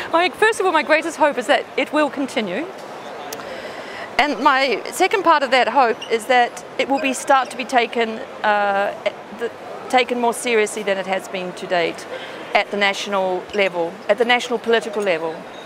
First of all, my greatest hope is that it will continue. And my second part of that hope is that it will start to be taken more seriously than it has been to date at the national level, at the national political level.